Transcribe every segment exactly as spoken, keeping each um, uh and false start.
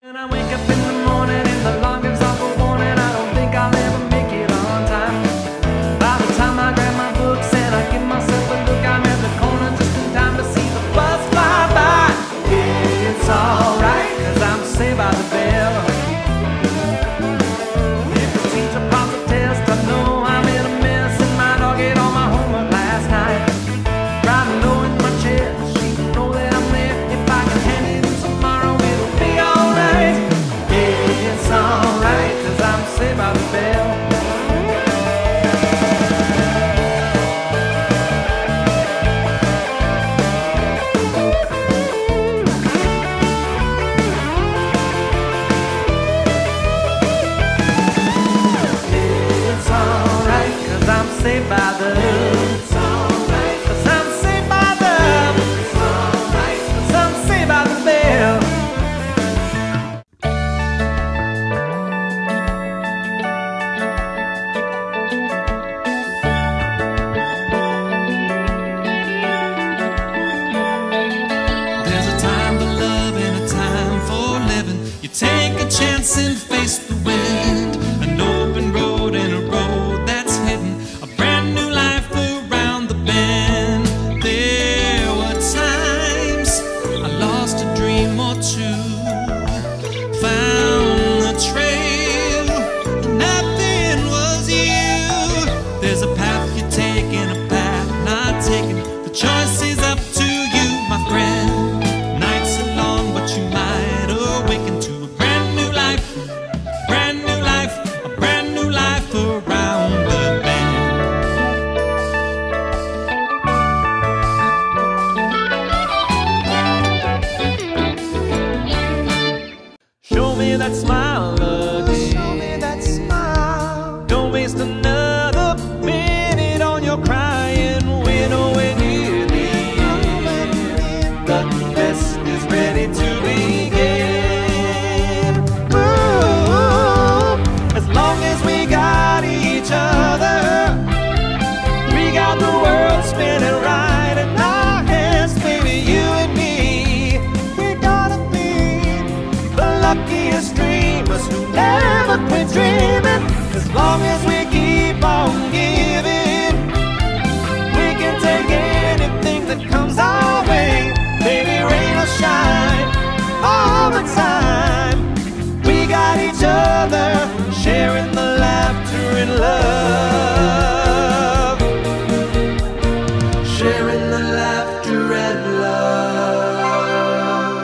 When I wake up in the morning and the alarm gives off a warning, I don't think I'll ever make it on time. By the time I grab my books and I give myself a look, I'm at the corner just in time to see the bus fly by. It's alright, cause I'm saved by the bell. If the teacher pops a test, I know I'm in a mess, and my dog ate all my homework last night. Riding low in my chair, she can know that I'm there. If I can hand it in tomorrow, it'll be alright. It's alright, cause I'm saved by the bell. It's alright, cause I'm saved by the It's alright, cause I'm saved by the It's alright, cause I'm saved by the bell. There's a time for love and a time for living. You take a chance and face the wind. An open road and a road that's hidden. A brand new life around the bend. There were times I lost a dream or two. Found the trail, and nothing was you. There's a path you take and a path not taken. The choice is up to you, my friend. Nights are long, but you might awaken to a brand new life. Brand new life, a brand new life around the bend. Show me that smile again. Show me that smile. Don't waste another minute on your crying. We're nowhere near the end. The best is ready to begin. Ooh, as long as we got each other, we got the world spinning right in our hands, baby, you and me. We're gonna be the luckiest dreamers who never quit dreaming. As long as we keep on giving, we can take anything that comes our way. Baby, rain or shine, all the time. We got each other, sharing the laughter and love. Sharing the laughter and love.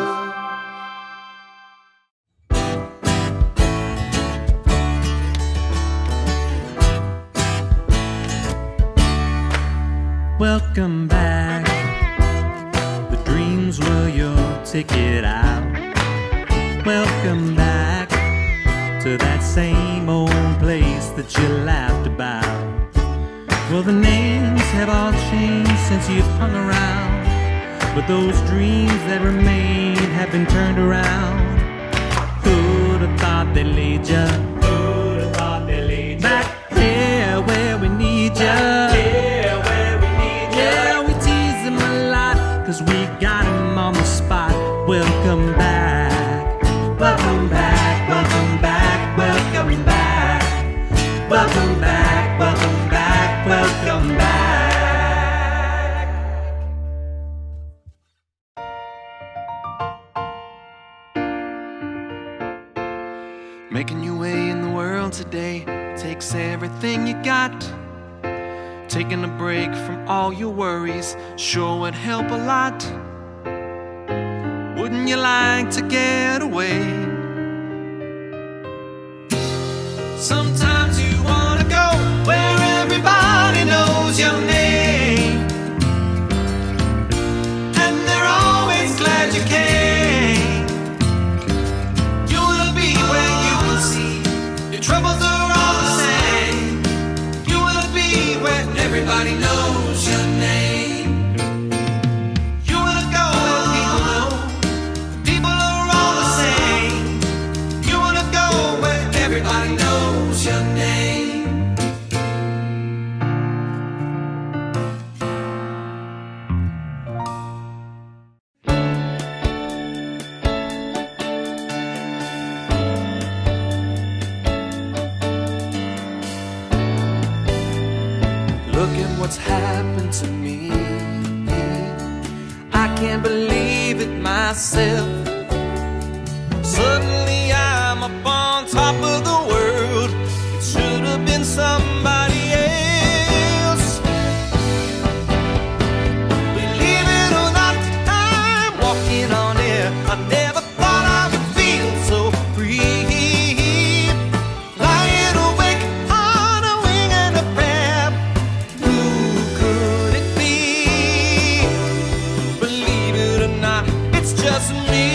Welcome back. The dreams were your ticket out. Welcome back to that same old place that you laughed about. Well, the names have all changed since you've hung around, but those dreams that remain have been turned around. Who'd have thought they laid ya? Who'd have thought they laid ya? Back here where we need ya. Back here where we need ya. Yeah, we tease them a lot, cause we got them on the spot. Welcome back. Welcome back, welcome back, welcome back. Welcome back, welcome back, welcome back. Making your way in the world today takes everything you got. Taking a break from all your worries sure would help a lot. Wouldn't you like to get away? Sometimes you wanna go where everybody knows your name, and they're always glad you came. You wanna be where you will see your troubles are all the same. You wanna be where everybody knows your name. You wanna go where people know people are all the same. You wanna go where everybody knows your name. what's happened to me. I can't believe it myself. Suddenly I'm up on top of the world. It should have been somebody else. Believe it or not, I'm walking on air. I never thought I would feel so free. Lying awake on a wing and a prayer. Who could it be? Believe it or not, it's just me.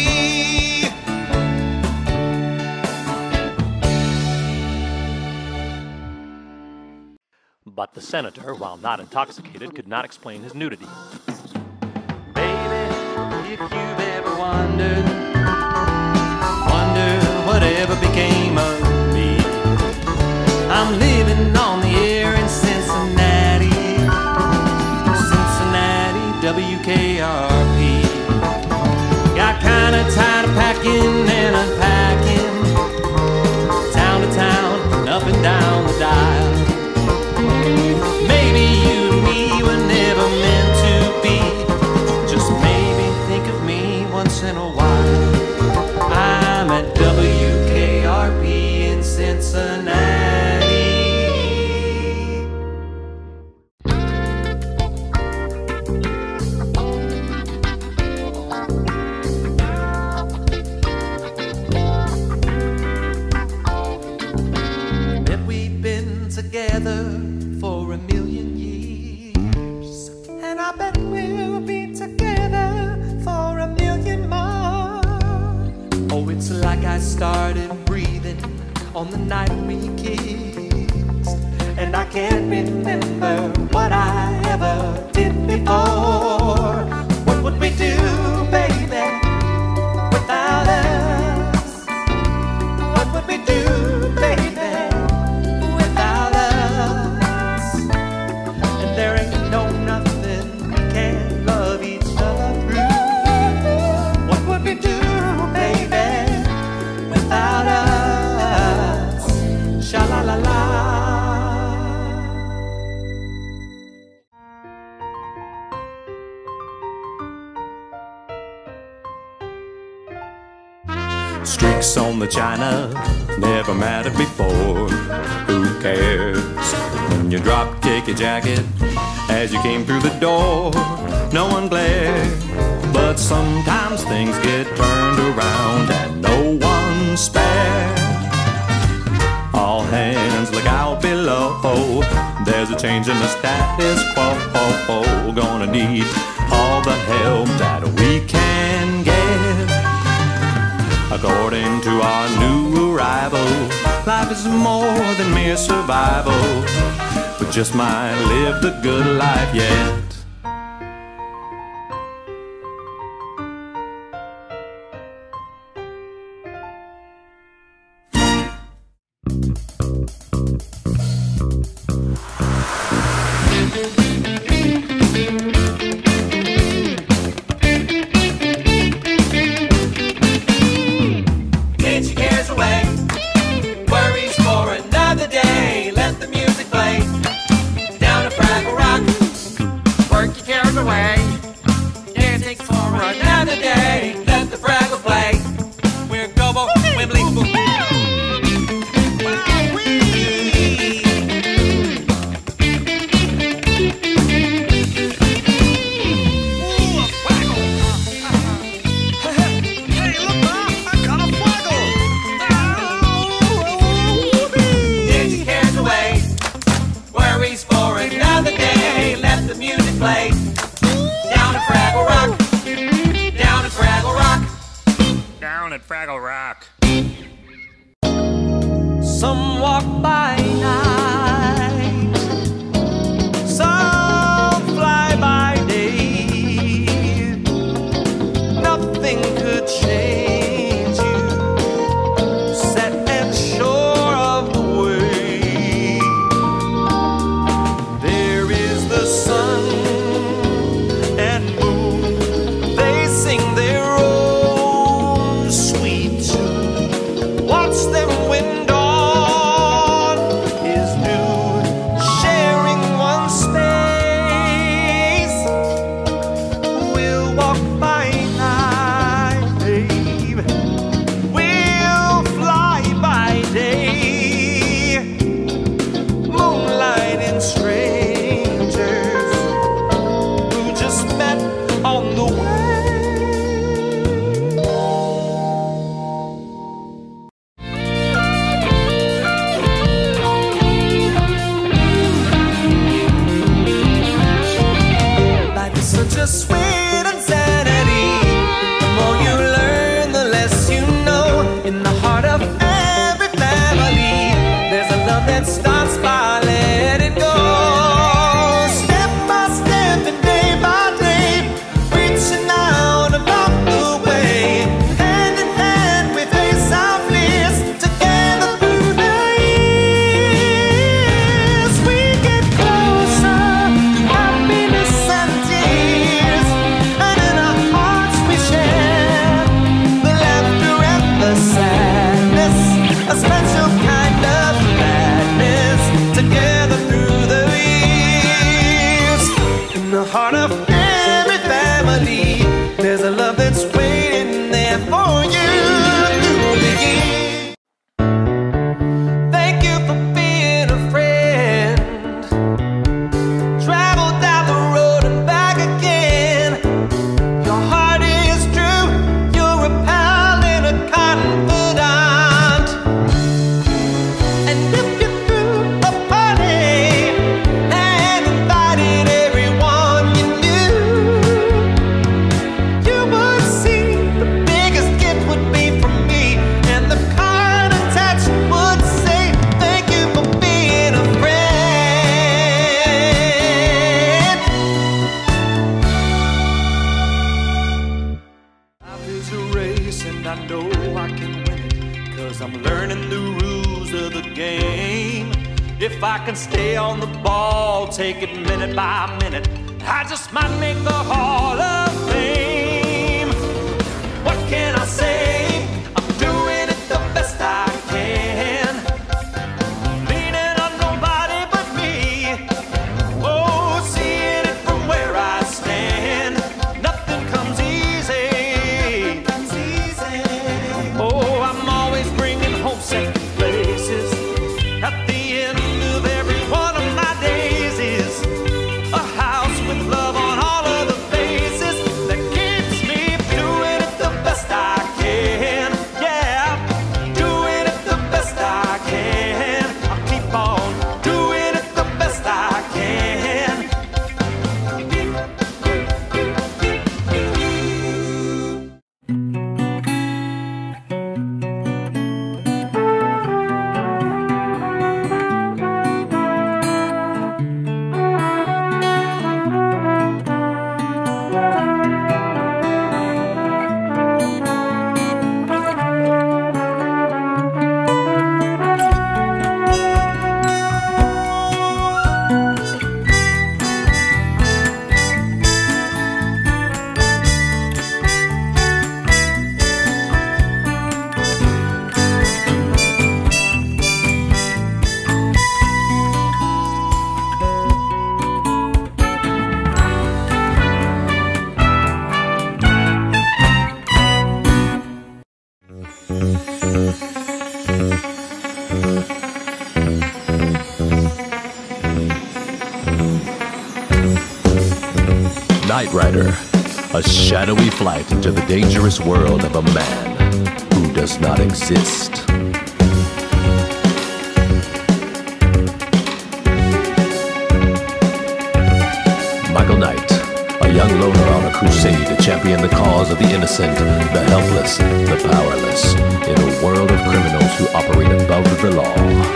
But the senator, while not intoxicated, could not explain his nudity. Baby, if you've ever wondered, wonder whatever became of me. I'm living on the air in Cincinnati, Cincinnati, W K R P. Got kinda tired of packing and unpacking, town to town, up and down the dial. Maybe you and me were never meant to be. Just maybe think of me once in a while. I'm at W K R P in Cincinnati. Bet we've been together for a million years, and I bet we'll be together for a million more. Oh, it's like I started breathing on the night we kissed, and I can't remember what I ever did before. What would we do, baby, without us? What would we do, baby? There ain't no nothing we can't love each other through. What would we do, baby, without us? Sha-la-la-la. Streaks on the china never mattered before. Who cares when you drop kick your jacket as you came through the door? No one glared, but sometimes things get turned around and no one's spared. All hands look out below. There's a change in the status quo. Gonna need all the help that we can get. According to our new arrival, life is more than mere survival. We just might live the good life yet. Get your cares away, worries for another day. Let the music play. Down to Fraggle Rock, work your cares away. Dancing for another day. Let the Fraggle play. We're Gobo, Wembley, play. Down at Fraggle Rock, down at Fraggle Rock, Down at Fraggle Rock. Some walk by night, some fly by day. Nothing could change you, set and sure of the way. There is the sun and moon, they sing their own sweet tune. Watch them when dawn is I can win it, 'cause I'm learning the rules of the game. If I can stay on the ball, take it minute by minute, I just might make the Hall of Fame. What can I say? I'm doing it the best I can, leaning on nobody but me. Oh, seeing it from where I stand, nothing comes easy. Comes easy. Oh, I'm always bringing home second places. At the end of every one of my days is a house with love on all of the faces that keeps me doing it the best I can. Yeah, doing it the best I can. I'll keep on doing it the best I can. Knight Rider, a shadowy flight into the dangerous world of a man who does not exist. Michael Knight, a young loner on a crusade to champion the cause of the innocent, the helpless, the powerless, in a world of criminals who operate above the law.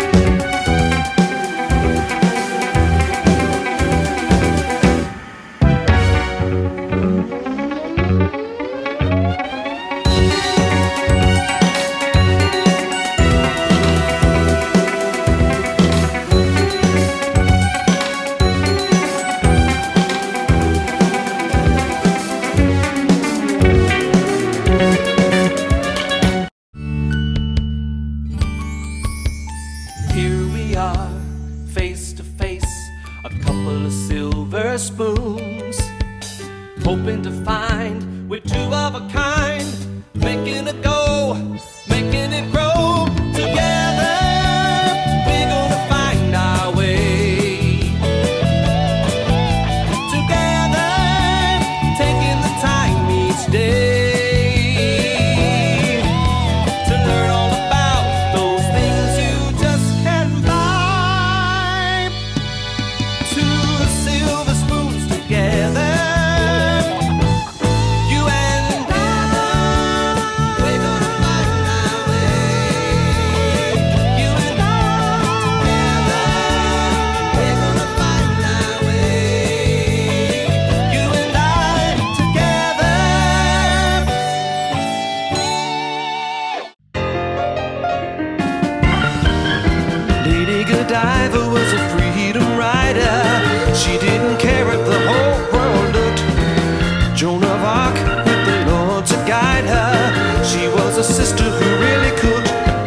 Here we are, face to face, a couple of silver spoons, hoping to find we're two of a kind, making it go, making it grow. Together, we're gonna find our way. Together, taking the time each day to learn all about those things you just can't buy. Two silver spoons together, you and I, we're gonna find our way. You and I, together, we're gonna find our way. You and I, together. Lady Godiva was a freedom rider. She didn't care if the whole world looked. Joan of Arc with the Lord to guide her. She was a sister who really could.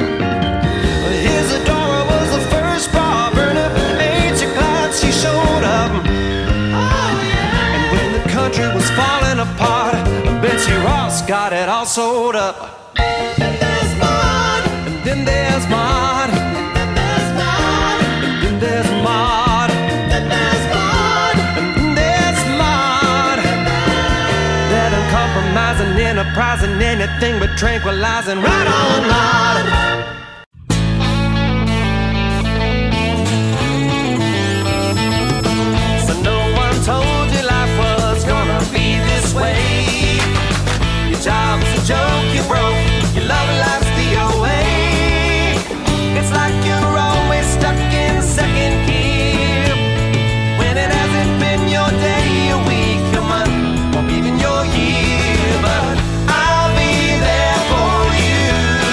Isadora was the first bar burner. Ancient clouds, she showed up. And when the country was falling apart, Betsy Ross got it all sold up. And there's Maud, and then there's Maud, and then there's Maud, and then there's Maud, and then there's Maud, and then there's Maud. That uncompromising, enterprising, anything but tranquilizing. Right on, Maud. So no one told you life was gonna be this way. Your job's a joke, you broke. Your love life's the away. It's like you're always stuck in second gear, when it hasn't been your day, your week, your month, or even your year. But I'll be there for you.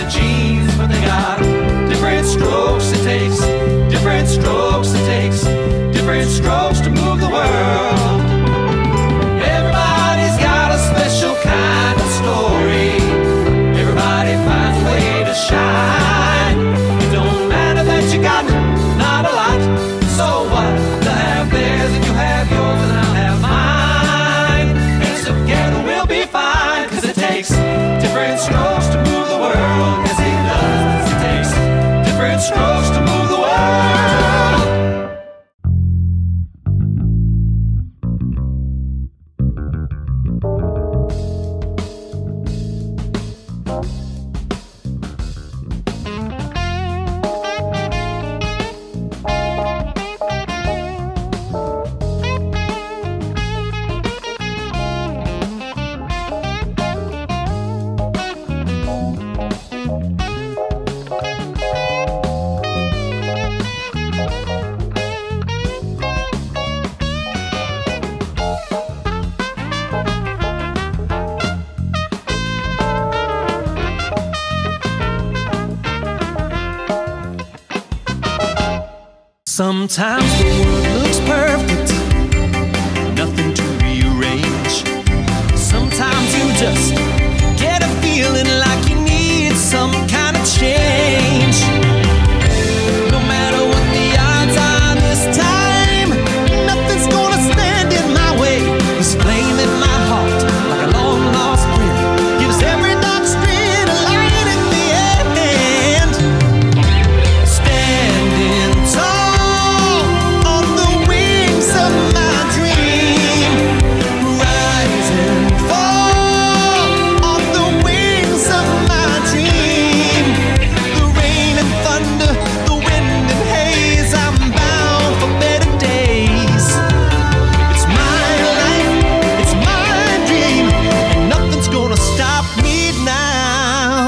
the jeans, but they got different strokes it takes, different strokes it takes, different strokes to move the world. Everybody's got a special kind of story. Everybody finds a way to shine. It don't matter that you got not a lot. So what? They'll have theirs and you have yours and I'll have mine. And together we'll be fine. Cause it takes different strokes to move the world. Yes it does. It takes different strokes to move the world. Sometimes the world looks perfect, nothing to rearrange. Sometimes you just get a feeling like you need some kind of change. No matter what the odds are this time, nothing's gonna stand in my way. This flame in my heart, like a long lost friend, gives every dark street a light at the end. Standing tall on the wings of my dream, rise and fall on the wings of my dream. The rain and thunder, the wind and haze, I'm bound for better days. It's my life, it's my dream, and nothing's gonna stop me now.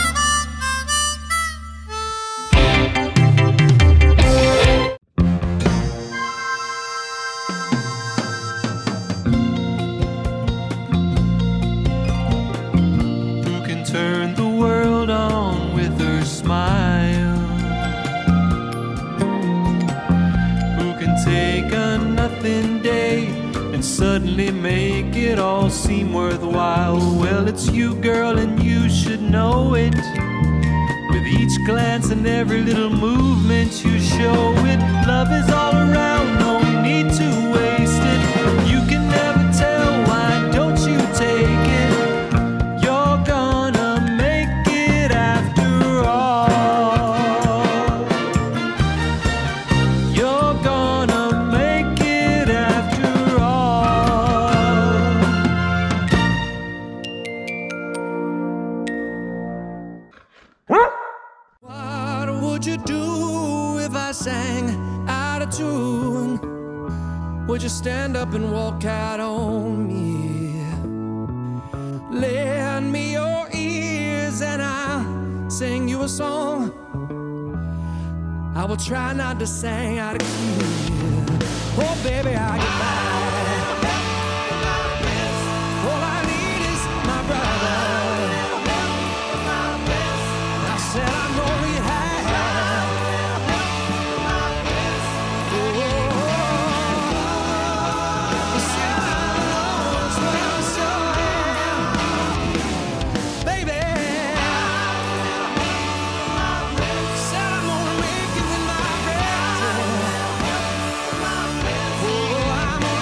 Who can turn the world on with her smile? Who can take a nothing day and suddenly make it all seem worthwhile? Well, it's you, girl, and you should know it. With each glance and every little movement you show it. Love is all around, no need to waste it. You can never tell, why don't you take it? You're gonna make it after all. You're gonna make it after all. What would you do if I sang out of tune? Would you stand up and walk out on me? Lend me your ears and I'll sing you a song. I will try not to sing out of key. Oh baby, I'll get by. All I need is my brother. I said I know he has. Oh, he said I know it's well, so yeah. Baby, said I'm gonna make it with my breath. Oh, I'm gonna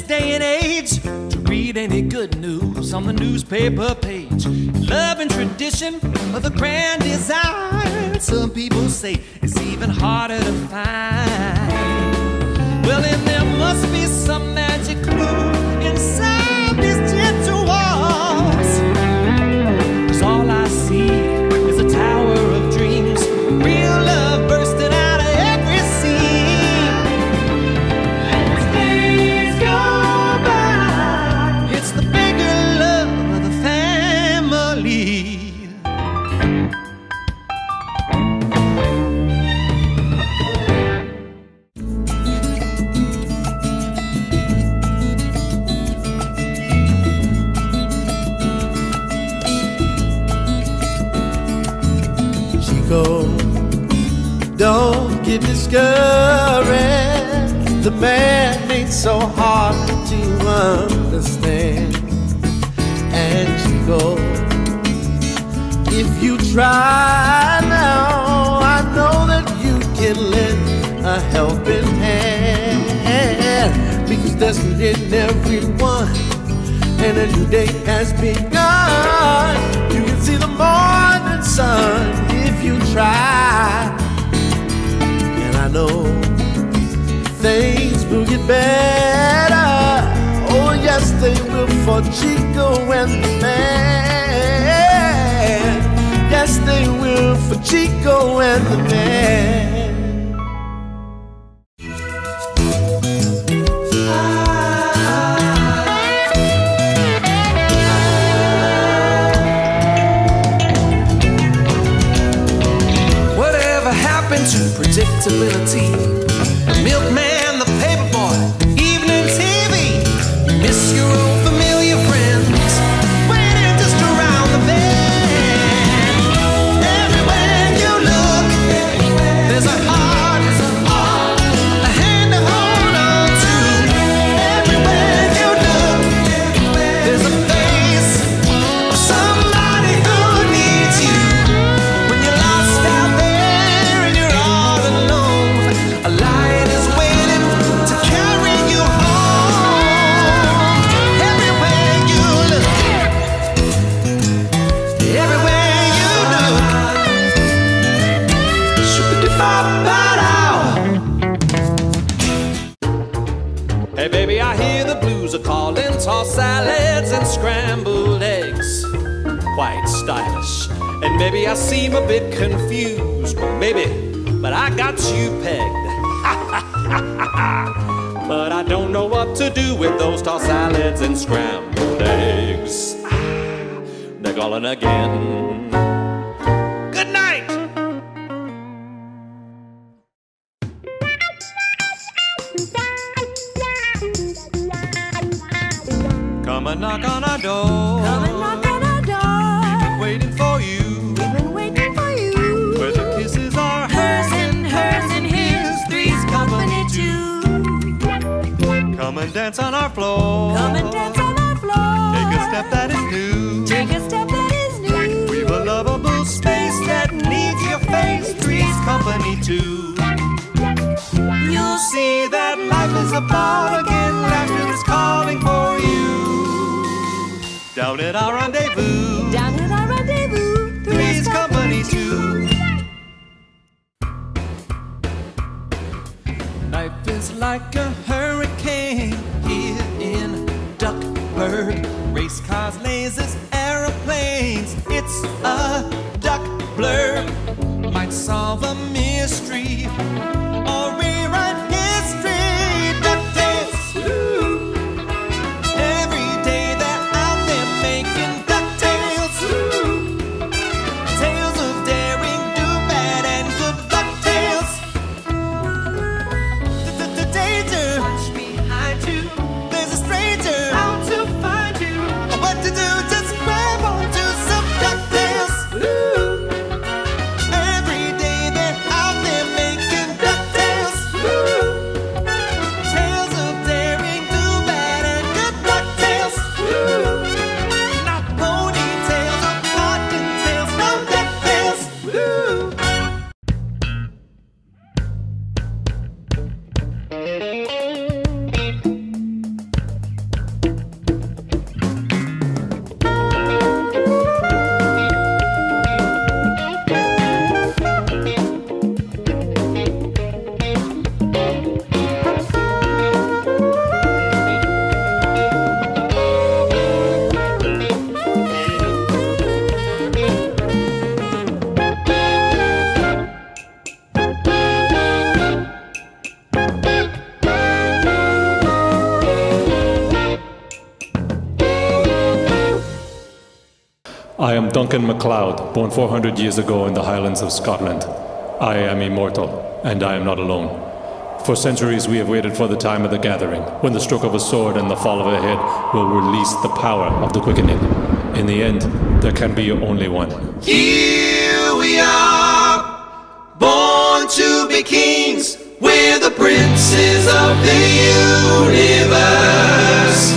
day and age to read any good news on the newspaper page. Love and tradition are the grand design. Some people say it's even harder to find. Well, then there must be some magic clue inside these gentle walls. 'Cause all I see is a tower of dreams, real love bursting out of every seam. As days go by, it's the bigger love of the family. Don't get discouraged. The man ain't so hard to understand. And Chico, if you try now, I know that you can lend a helping hand. Because there's in everyone, and a new day has begun. You can see the morning sun if you try. I know things will get better. Oh yes, they will for Chico and the man. Yes, they will for Chico and the man. Whatever happened to predictability? The milkman, the paperboy, evening T V. You miss your old familiar friends, waiting just around the bend. Everywhere you look, there's a heart, a hand to hold on to. Everywhere you look, there's a face of somebody who needs you. When you're lost out there and you're all alone, a light is waiting to carry you home. Everywhere you look, everywhere you look, shoo-dee-bop-ba-dow. Hey baby, I hear the blues are calling, tossed salads and scrambled eggs. Quite stylish. And maybe I seem a bit confused, well, maybe, but I got you pegged. But I don't know what to do with those tossed salads and scrambled eggs. They're calling again. Good night. Come and knock on our door. Come and knock on our door. Waiting for you. We've been waiting for you. Where the kisses are Hers and hers and his, three's company too. Come and dance on our floor. Come and dance on our floor. Take a step that is new. Take a step that is new. We've a lovable space that needs your face. Three's company too. You'll see that life is a ball again. Laughter is calling for you. Down at our rendezvous. Down at our rendezvous. Three's company too. Life is like a hurricane here in Duckburg. Race cars, lasers, aeroplanes. It's a duck blurb. Might solve a mystery or rewrite history. DuckTales. Every day they're out there making DuckTales. Tales of daring, do bad, and good DuckTales. The danger behind you. There's a stranger out to find you. What to do? Just grab onto some DuckTales. Every day they're out there making DuckTales. I am Duncan MacLeod, born four hundred years ago in the Highlands of Scotland. I am immortal, and I am not alone. For centuries we have waited for the time of the gathering, when the stroke of a sword and the fall of a head will release the power of the quickening. In the end, there can be only one. Here we are, born to be kings. We're the princes of the universe.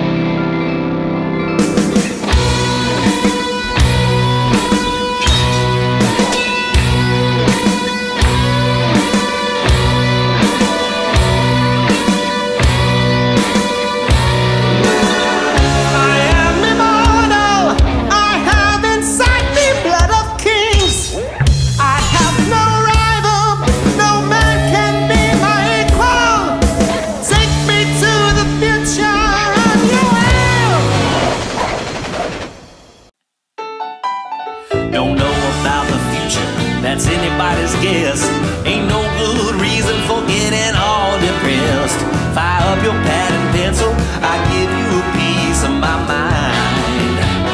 Don't know about the future, that's anybody's guess. Ain't no good reason for getting all depressed. Fire up your pad and pencil, I give you a piece of my mind.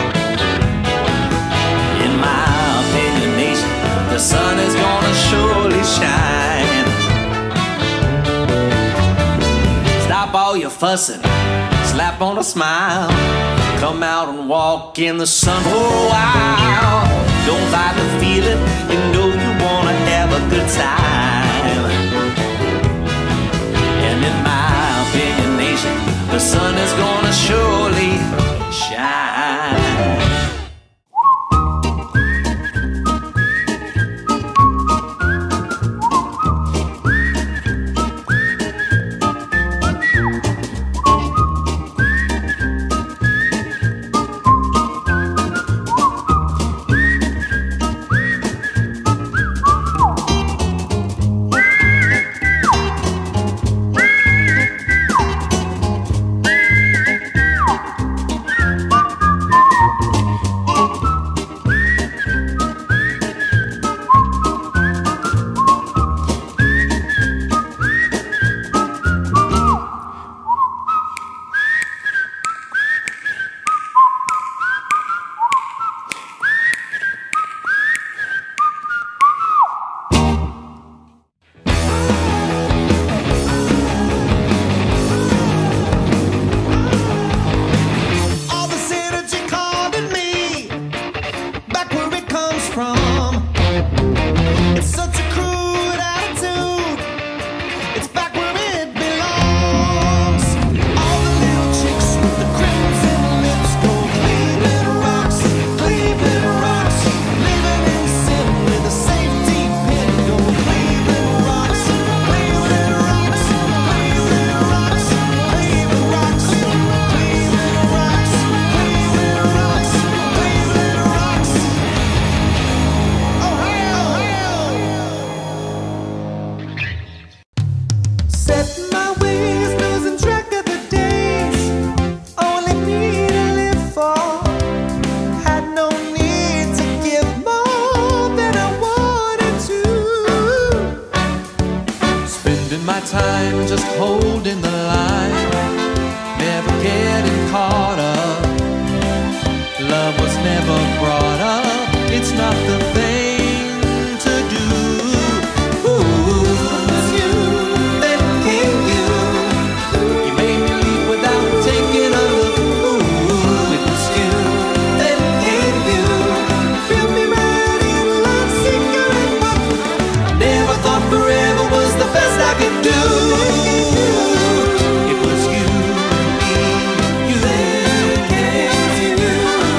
In my opinion, nation, the sun is gonna surely shine. Stop all your fussing, slap on a smile. Come out and walk in the sun for a while. Don't fight the feeling, you know you wanna have a good time. And in my opinion, nation, the sun is gonna surely shine. Time just holding the line, never getting caught up. Love was never brought up, it's not the thing to do. Ooh, it's you, then came you. You made me leave without taking a look. Ooh, it was you, then came you. Feel me right in love, secret book. Never thought forever was the best I could do. It was you, me, you, then came you.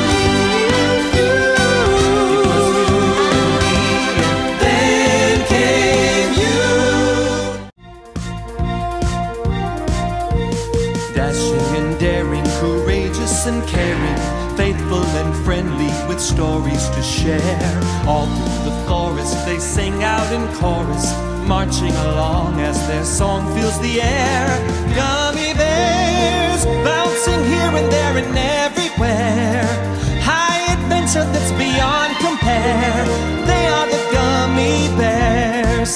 It was you, me, then came you. Dashing and daring, courageous and caring, faithful and friendly with stories to share. All through the forest they sing out in chorus, marching along as their song fills the air. Gummy bears, bouncing here and there and everywhere. High adventure that's beyond compare. They are the gummy bears.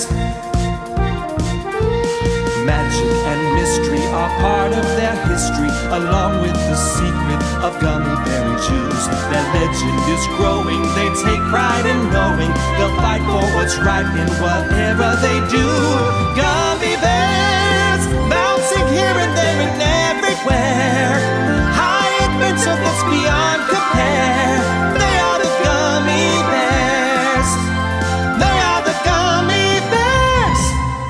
Magic and mystery are part of their history, along with with the secret of gummy berry juice. Their legend is growing, they take pride in knowing they'll fight for what's right in whatever they do. Gummy bears, bouncing here and there and everywhere. High adventure that's beyond compare. They are the gummy bears. They are the gummy bears.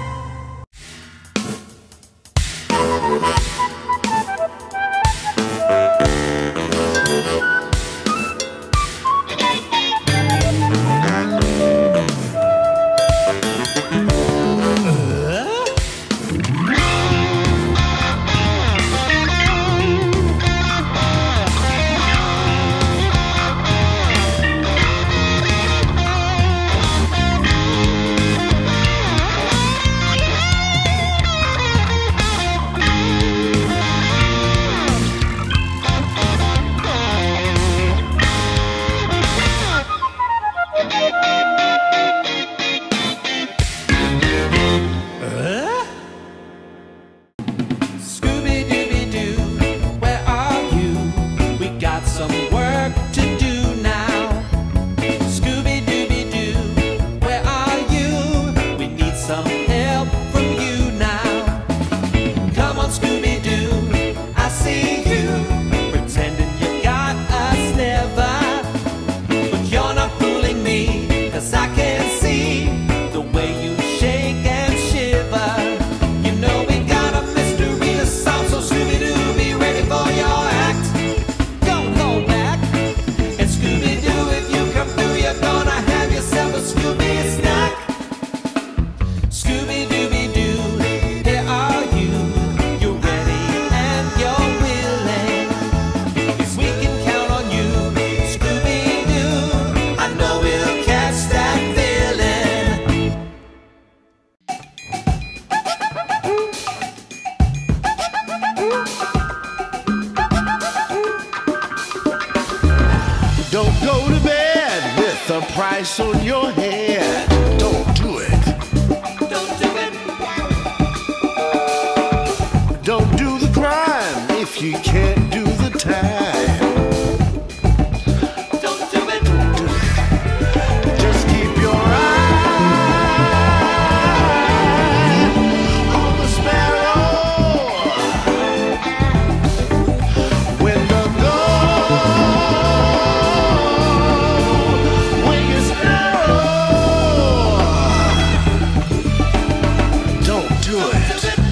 Don't go to bed with the price on your head. Don't do it. Don't do it. Don't do the crime if you can't do the time. Don't do it. Don't do it. Just keep your eye on the sparrow. When the gold wing is narrow. Don't do it.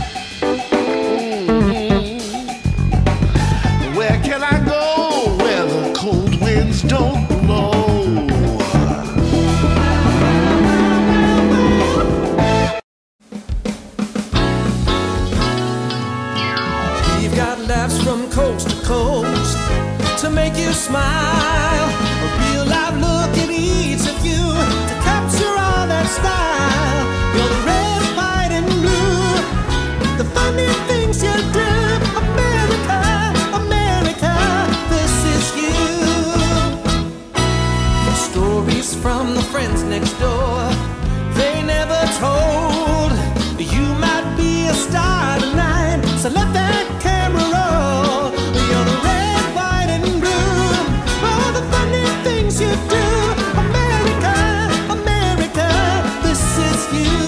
Where can I go where the cold winds don't blow? We've got laughs from coast to coast to make you smile. A real live look at each of you to capture all that style. You're the red, white, and blue. The funny things you do. America, America, this is you. Stories from the friends next door, they never told. You might be a star tonight, so let that camera roll. You're the red, white, and blue. All the funny things you do. America, America, this is you.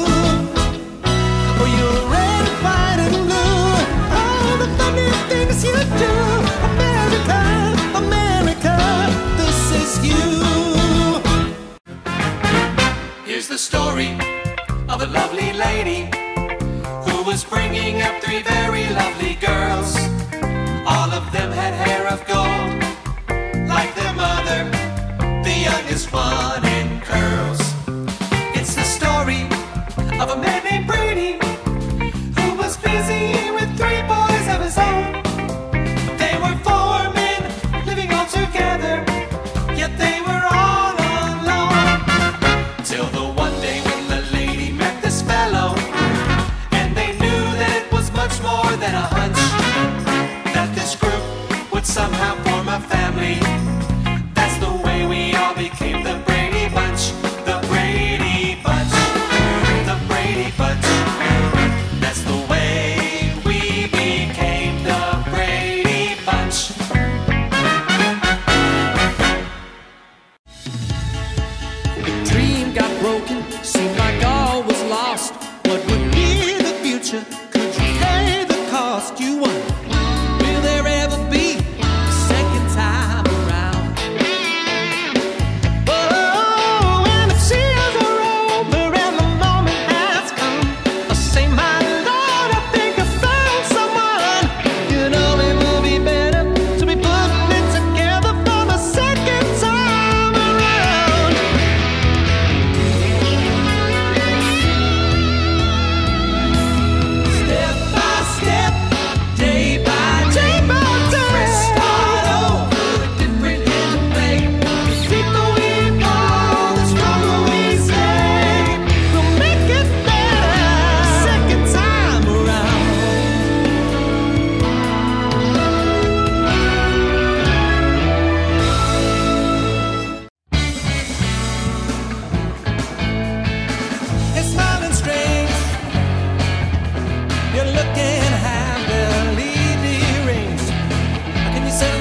Oh, you're the red, white, and blue. All the funny things you do. America, America, this is you. Here's the story of a lovely lady who was bringing up three very lovely girls. All of them had hair of gold, like their mother, the youngest one in curls. It's the story of a man named Brady who was busy with three boys of his own. They were four men living all together, yet they were all alone. Till the one day when the lady met this fellow, and they knew that it was much more than a hunch, that this group would somehow form a family. That's the way we all became the Brady Bunch. The Brady Bunch. The Brady Bunch. That's the way we became the Brady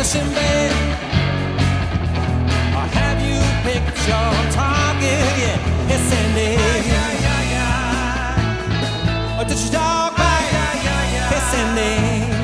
vanishing band? Or have you picked your target yet? Yes, Sandy. Or did your dog bite? Yes, Sandy.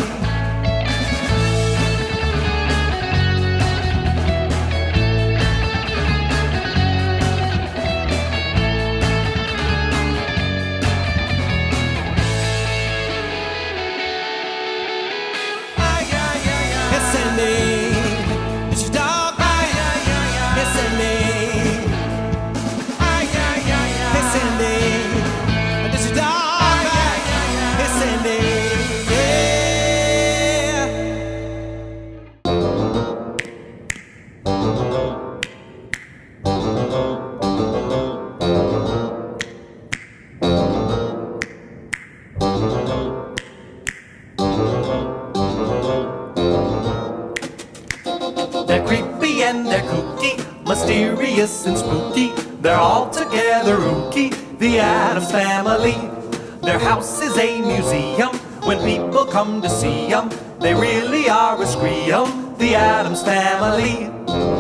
They're creepy and they're kooky, mysterious and spooky. They're all together ooky, the Addams Family. Their house is a museum. When people come to see them, they really are a scream, the Addams Family.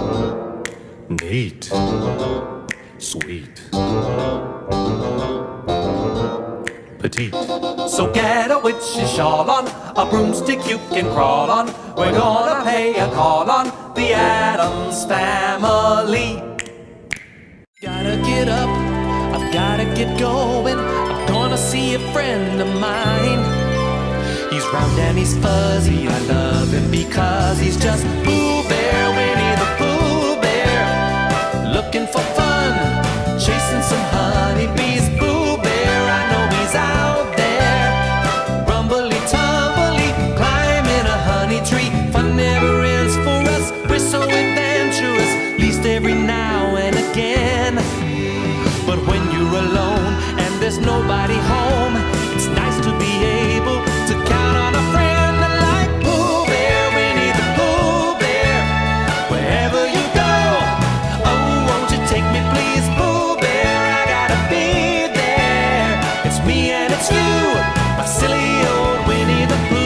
Neat. Sweet. Petite. So get a witch's shawl on, a broomstick you can crawl on. We're gonna pay a call on the Addams Family. Gotta get up, I've gotta get going. I'm gonna see a friend of mine. He's round and he's fuzzy, I love him because he's just Pooh Bear, Winnie the Pooh Bear. Looking for fun, chasing some honeybees. Pooh Bear, I know he's out there. Rumbly tumbly, climbing a honey tree. Fun never ends for us, we're so adventurous, least every now and again. But when you're alone and there's nobody home, it's nice to be able to count on a friend like Pooh Bear, Winnie the Pooh Bear. Wherever you go, oh, won't you take me please, Pooh Bear? I gotta be there. It's me and it's you, my silly old Winnie the Pooh.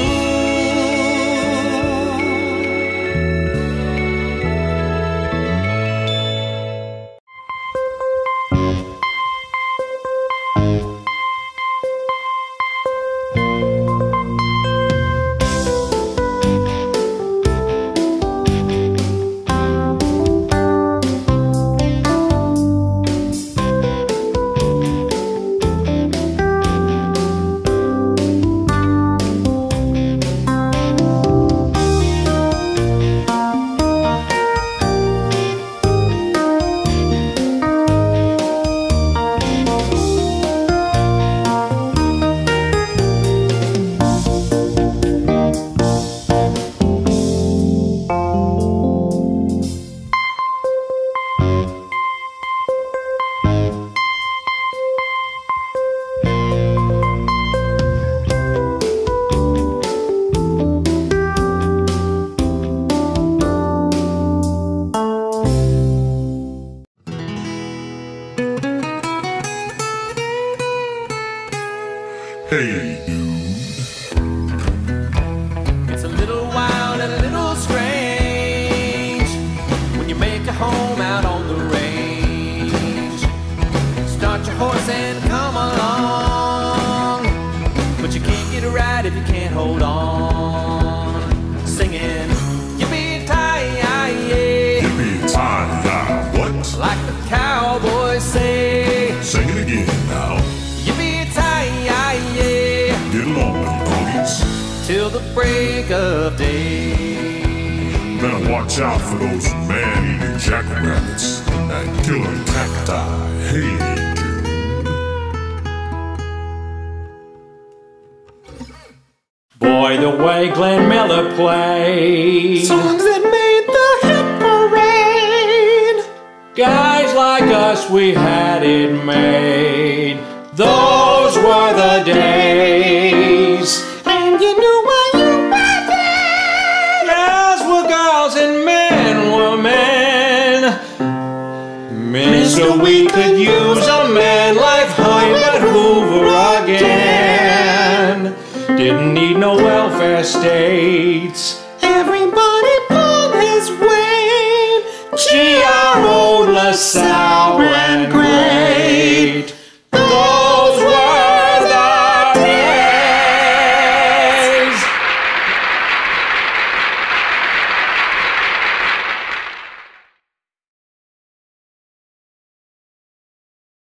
Hey, dude. It's a little wild and a little strange when you make a home out on the range. Start your horse and come along, but you can't get it right if you can't hold on. Singing, yippee-ki-yay, Yippee-ki-yay, what? like the cowboys say. Sing it again now. Get along, ponies. Till the break of day. Better watch out for those man-eating jackrabbits and killer cacti. Hey, dude. Boy, the way Glenn Miller played songs that made the hit parade. Guys like us, we had it made. Those were the days. And you knew why you were there. Girls were girls and men were men. Mister, we could use a man like Herbert Hoover again. Didn't need no welfare states. Everybody G R O LaSalle.